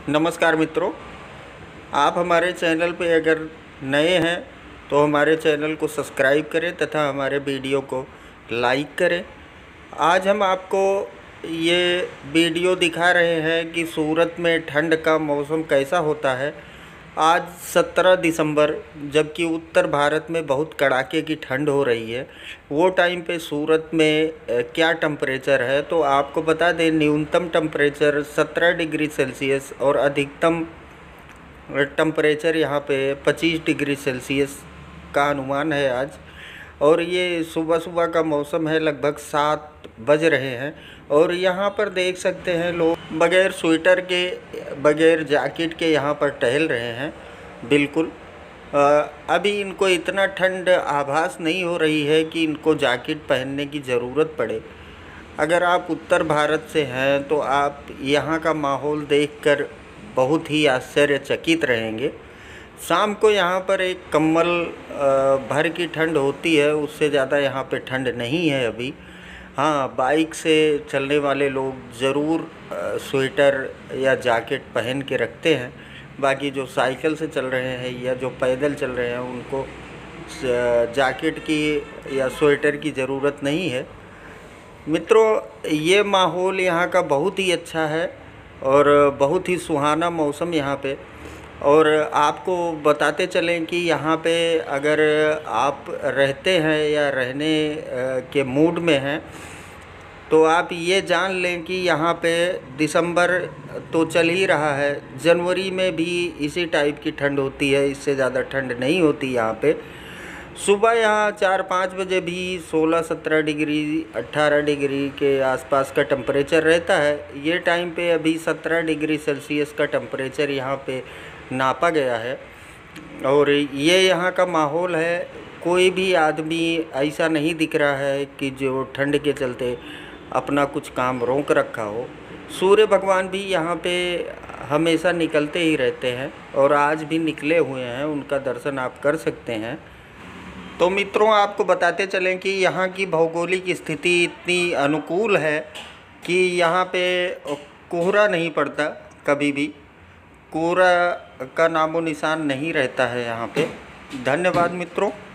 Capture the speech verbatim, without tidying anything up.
नमस्कार मित्रों, आप हमारे चैनल पे अगर नए हैं तो हमारे चैनल को सब्सक्राइब करें तथा हमारे वीडियो को लाइक करें। आज हम आपको ये वीडियो दिखा रहे हैं कि सूरत में ठंड का मौसम कैसा होता है। आज सत्रह दिसंबर, जबकि उत्तर भारत में बहुत कड़ाके की ठंड हो रही है, वो टाइम पे सूरत में क्या टेम्परेचर है तो आपको बता दें। न्यूनतम टेम्परेचर सत्रह डिग्री सेल्सियस और अधिकतम टेम्परेचर यहाँ पे पच्चीस डिग्री सेल्सियस का अनुमान है आज। और ये सुबह सुबह का मौसम है, लगभग सात बज रहे हैं और यहाँ पर देख सकते हैं लोग बगैर स्वेटर के, बगैर जैकेट के यहाँ पर टहल रहे हैं। बिल्कुल अभी इनको इतना ठंड आभास नहीं हो रही है कि इनको जैकेट पहनने की ज़रूरत पड़े। अगर आप उत्तर भारत से हैं तो आप यहाँ का माहौल देखकर बहुत ही आश्चर्यचकित रहेंगे। शाम को यहाँ पर एक कम्बल भर की ठंड होती है, उससे ज़्यादा यहाँ पे ठंड नहीं है अभी। हाँ, बाइक से चलने वाले लोग ज़रूर स्वेटर या जैकेट पहन के रखते हैं। बाकी जो साइकिल से चल रहे हैं या जो पैदल चल रहे हैं उनको जैकेट की या स्वेटर की ज़रूरत नहीं है। मित्रों, ये माहौल यहाँ का बहुत ही अच्छा है और बहुत ही सुहाना मौसम यहाँ पे। और आपको बताते चलें कि यहाँ पे अगर आप रहते हैं या रहने के मूड में हैं तो आप ये जान लें कि यहाँ पे दिसंबर तो चल ही रहा है, जनवरी में भी इसी टाइप की ठंड होती है, इससे ज़्यादा ठंड नहीं होती यहाँ पे। सुबह यहाँ चार पाँच बजे भी सोलह सत्रह डिग्री अट्ठारह डिग्री के आसपास का टेम्परेचर रहता है। ये टाइम पे अभी सत्रह डिग्री सेल्सियस का टेम्परेचर यहाँ पे नापा गया है और ये यहाँ का माहौल है। कोई भी आदमी ऐसा नहीं दिख रहा है कि जो ठंड के चलते अपना कुछ काम रोक रखा हो। सूर्य भगवान भी यहाँ पे हमेशा निकलते ही रहते हैं और आज भी निकले हुए हैं, उनका दर्शन आप कर सकते हैं। तो मित्रों, आपको बताते चलें कि यहाँ की भौगोलिक स्थिति इतनी अनुकूल है कि यहाँ पे कोहरा नहीं पड़ता, कभी भी कोहरा का नामो निशान नहीं रहता है यहाँ पे। धन्यवाद मित्रों।